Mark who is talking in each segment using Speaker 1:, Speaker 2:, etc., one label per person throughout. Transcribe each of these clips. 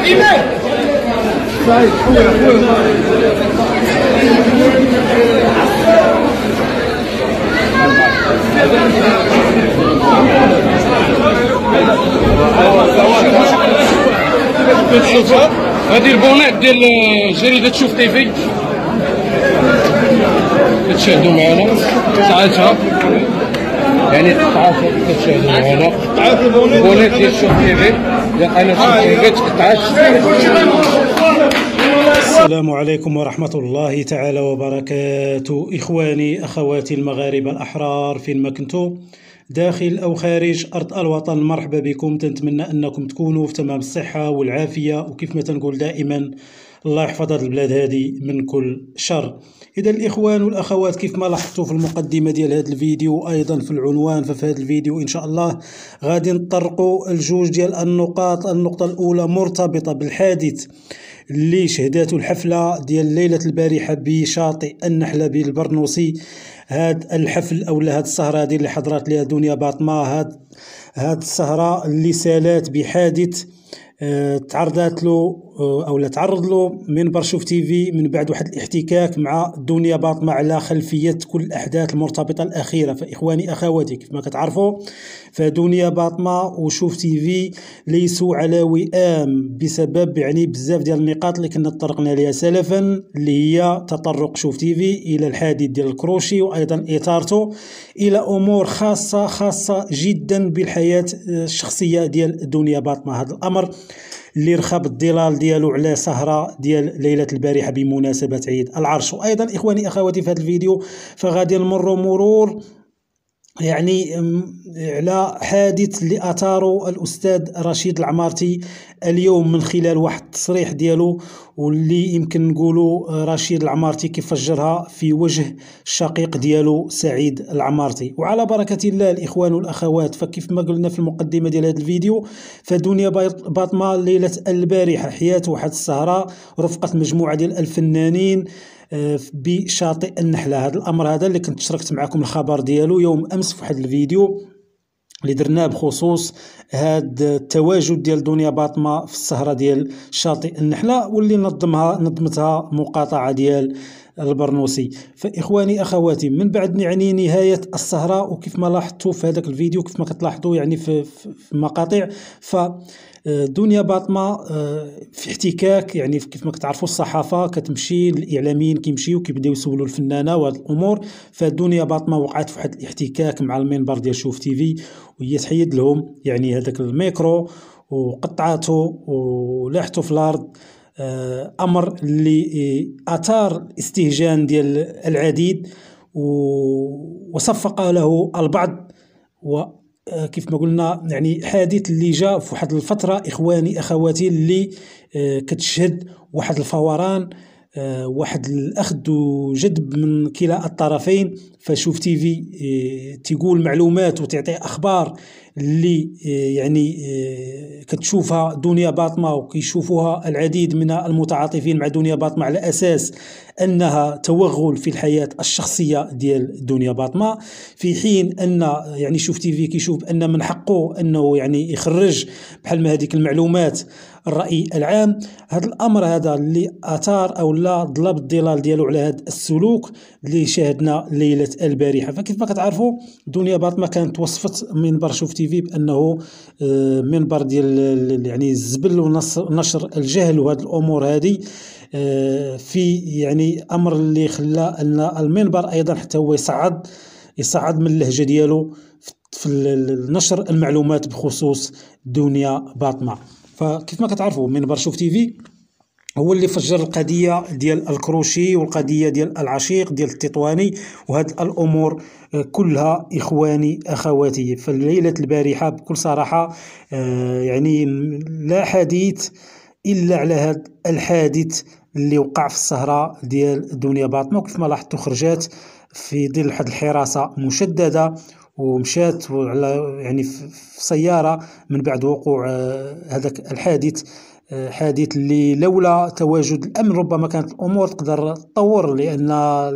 Speaker 1: كتشوفها هذه البونات ديال جريدة شوف تيفي، كتشاهدوا معنا قطعاتها، يعني قطعات كتشاهدوا معنا البونات ديال شوف تيفي ديال قناة شوف تيفي تقطعات.
Speaker 2: السلام عليكم ورحمة الله تعالى وبركاته. إخواني أخواتي المغاربة الأحرار فين ما كنتوا داخل أو خارج أرض الوطن، مرحبا بكم. تنتمنى أنكم تكونوا في تمام الصحة والعافية، وكيف ما تنقول دائما الله يحفظ هذه البلاد هذه من كل شر. إذا الإخوان والأخوات كيف ما لاحظتوا في المقدمة ديال هذا الفيديو وأيضا في العنوان، ففي هذا الفيديو إن شاء الله غادي نطرقوا الجوج ديال النقاط. النقطة الأولى مرتبطة بالحادث اللي شهدته الحفلة ديال ليلة البارحة بشاطئ النحلة بالبرنوسي. هاد الحفل أو هاد السهرة هذه اللي حضرت لها دنيا باطمة، هاد السهرة اللي سالات بحادث تعرضت له أو تعرض له منبر شوف تيفي من بعد واحد الاحتكاك مع دنيا باطمة على خلفية كل الأحداث المرتبطة الأخيرة. فإخواني أخواتي كيف ما كتعرفوا فدنيا باطمة وشوف تيفي ليسوا على وئام بسبب يعني بزاف ديال النقاط اللي كنا تطرقنا لها سلفا، اللي هي تطرق شوف تيفي إلى الحادث ديال الكروشي وأيضا إثارته إلى أمور خاصة جدا بالحياة الشخصية ديال دنيا باطمة. هذا الأمر اللي رخب الظلال ديالو على سهرة ديال ليلة البارحة بمناسبة عيد العرش. وأيضا إخواني أخواتي في هذا الفيديو فغادي نمر مرور يعني على حادث اللي أثاره الأستاذ رشيد العمارتي اليوم من خلال واحد التصريح ديالو، واللي يمكن نقولوا رشيد العمارتي كيف فجرها في وجه الشقيق ديالو سعيد العمارتي. وعلى بركة الله الإخوان والأخوات، فكيف ما قلنا في المقدمة ديال هذا الفيديو فدنيا باطمة ليلة البارحة حيات واحد السهرة رفقة مجموعة ديال الفنانين بشاطئ النحلة. هذا الأمر هذا اللي كنت شاركت معكم الخبر ديالو يوم أمس في واحد الفيديو اللي درناه بخصوص هذا التواجد ديال دنيا باطمة في السهرة ديال شاطئ النحلة، واللي نظمتها مقاطعة ديال البرنوسي. فإخواني أخواتي من بعد يعني نهاية السهرة، وكيف ما لاحظتوا في هذاك الفيديو كيف ما كتلاحظوا يعني في مقاطع، دنيا باطمة في احتكاك، يعني كيف ما كتعرفوا الصحافة كتمشي الإعلاميين كيمشيو كيبداو يسولوا الفنانة وهاد الأمور. فدنيا باطمة وقعت في واحد الاحتكاك مع المنبر ديال شوف تيفي، وهي تحيد لهم يعني هذاك الميكرو وقطعته ولاحته في الأرض. أمر اللي أثار الاستهجان ديال العديد وصفق له البعض. وكيف ما قلنا يعني حادث اللي جاء في واحد الفترة إخواني أخواتي اللي كتشهد واحد الفوران، واحد الأخذ وجذب من كلا الطرفين. فشوف تيفي تقول معلومات وتعطي أخبار اللي يعني كتشوفها دنيا باطمة وكيشوفوها العديد من المتعاطفين مع دنيا باطمة على أساس أنها توغل في الحياة الشخصية ديال دنيا باطمة، في حين أن يعني شوف تيفي كيشوف أن من حقه أنه يعني يخرج بحال ما هذيك المعلومات الرأي العام. هذا الأمر هذا اللي أثار أو لا ضرب الظلال ديالو على هذا السلوك اللي شاهدنا ليلة البارحة. فكيف ما كتعرفوا دنيا باطمة كانت وصفت منبر شوف تيفي بأنه منبر ديال يعني الزبل ونشر الجهل وهذه الأمور هذه، في يعني أمر اللي خلى أن المنبر أيضا حتى هو يصعد من اللهجة ديالو في نشر المعلومات بخصوص دنيا باطمة. فكيف ما كتعرفوا منبر شوف تيفي هو اللي فجر القضية ديال الكروشي والقضية ديال العشيق ديال التطواني وهاد الأمور كلها إخواني أخواتي. فالليلة البارحة بكل صراحة يعني لا حديث إلا على هذا الحادث اللي وقع في السهرة ديال دنيا باطمة. وكيف ما لاحظتوا خرجات في ظل واحد الحراسة مشددة ومشات على يعني في سيارة من بعد وقوع هذاك الحادث. حادث اللي لولا تواجد الأمن ربما كانت الأمور تقدر تطور، لأن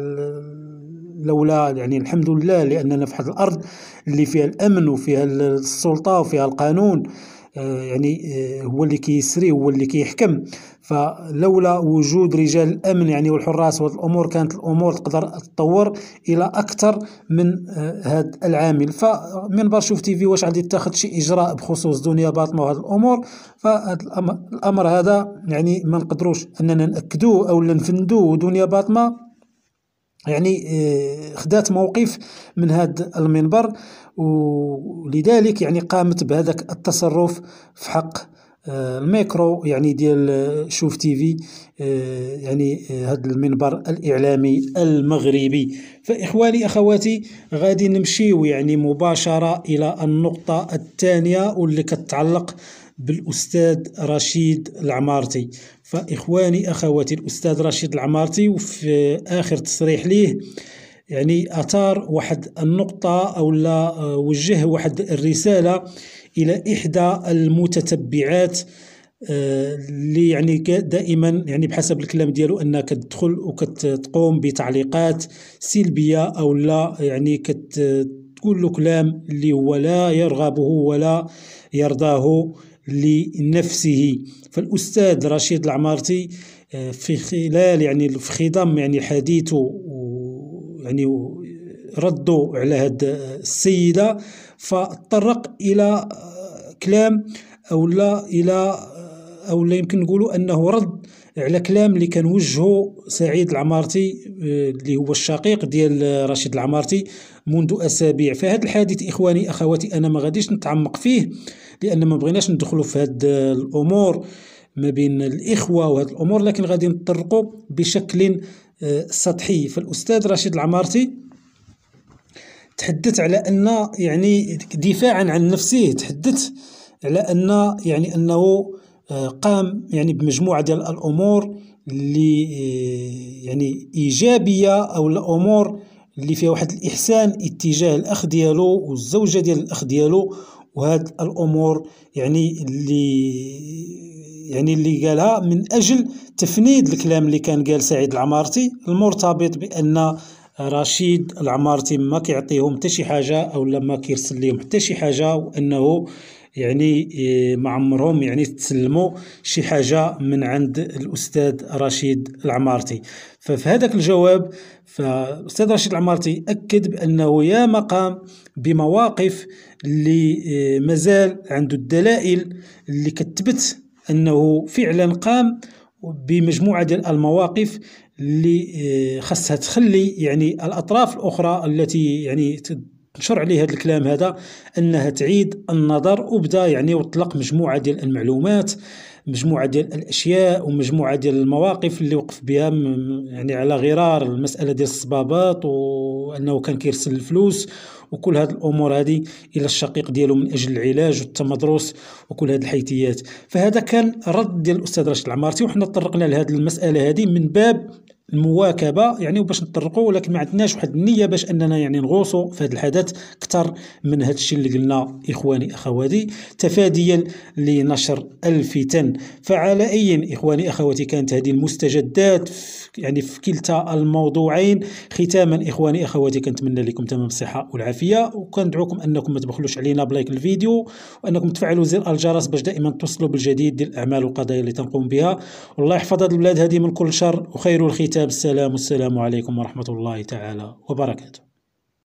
Speaker 2: لولا يعني الحمد لله لأننا في هذه الأرض اللي فيها الأمن وفيها السلطة وفيها القانون، يعني هو اللي كيسري، هو اللي كيحكم. فلولا وجود رجال الامن يعني والحراس وهذه الامور كانت الامور تقدر تطور الى اكثر من هذا العامل. فمنبر شوف تي في واش غادي يتخذ شي اجراء بخصوص دنيا باطمه وهذه الامور؟ فهذا الامر هذا يعني ما نقدروش اننا ناكدوه او نفندوه. دنيا باطمه يعني خدات موقف من هذا المنبر، ولذلك يعني قامت بهذاك التصرف في حق الميكرو يعني ديال شوف تي في، يعني هذا المنبر الإعلامي المغربي. فإخواني أخواتي غادي نمشيو يعني مباشرة إلى النقطة الثانية واللي كتعلق بالأستاذ رشيد العمارتي. فإخواني أخواتي الأستاذ رشيد العمارتي وفي آخر تصريح ليه يعني أثار واحد النقطة أو لا وجه واحد الرسالة إلى إحدى المتتبعات اللي يعني دائما يعني بحسب الكلام ديالو أنها كتدخل وكتقوم بتعليقات سلبية أو لا يعني كتقول له كلام اللي هو لا يرغبه ولا يرضاه لنفسه. فالأستاذ رشيد العمارتي في خلال يعني في خضم يعني حديثه يعني ردوا على هذه السيدة، فطرق إلى كلام أو لا يمكن نقولوا أنه رد على كلام اللي كان وجهه سعيد العمارتي اللي هو الشقيق ديال رشيد العمارتي منذ أسابيع. فهذا الحديث إخواني أخواتي أنا ما غاديش نتعمق فيه لأن ما بغيناش ندخلوا في هذه الأمور ما بين الإخوة وهذه الأمور، لكن غادي نطرقوا بشكل سطحي. فالأستاذ رشيد العمارتي تحدث على أن يعني دفاعا عن نفسه تحدث على أن يعني أنه قام يعني بمجموعة ديال الأمور اللي يعني إيجابية أو الأمور اللي فيها واحد الإحسان اتجاه الأخ ديالو والزوجة ديال الأخ ديالو، وهذه الأمور يعني اللي قالها من أجل تفنيد الكلام اللي كان قال سعيد العمارتي المرتبط بأن رشيد العمارتي ما كيعطيهم حتى شي حاجة أو ما كيرسل لهم حتى شي حاجة، وأنه يعني ما عمرهم يعني تسلموا شي حاجة من عند الأستاذ رشيد العمارتي. ففي هذاك الجواب فالأستاذ رشيد العمارتي أكد بأنه يا مقام بمواقف اللي مازال عنده الدلائل اللي كتبت أنه فعلا قام بمجموعة ديال المواقف اللي خاصها تخلي يعني الأطراف الأخرى التي يعني تنشر عليه هذا الكلام هذا أنها تعيد النظر، وبدا يعني وطلق مجموعة ديال المعلومات، مجموعة ديال الأشياء ومجموعة ديال المواقف اللي وقف بها يعني على غرار المسألة ديال الصبابات وأنه كان كيرسل الفلوس وكل هذه الأمور هذه إلى الشقيق ديالو من أجل العلاج والتمدرس وكل هذه الحيثيات. فهذا كان رد ديال الأستاذ رشيد العمارتي، وحنا تطرقنا لهذه المسألة هذه من باب المواكبة يعني وباش نطرقوا، ولكن ما عندناش واحد النية باش أننا يعني نغوصوا في هذا الحدث أكثر من هذا الشيء اللي قلنا إخواني أخواتي تفاديا لنشر الفتن. فعلى أي إخواني أخواتي كانت هذه المستجدات يعني في كلتا الموضوعين. ختاما إخواني أخواتي كنتمنى لكم تمام الصحة والعافية، وكندعوكم أنكم ما تبخلوش علينا بلايك الفيديو، وأنكم تفعلوا زر الجرس باش دائما توصلوا بالجديد ديال الأعمال والقضايا اللي تنقوم بها. والله يحفظ هذه البلاد هذه من كل شر، وخير الختام السلام والسلام عليكم ورحمة الله تعالى وبركاته.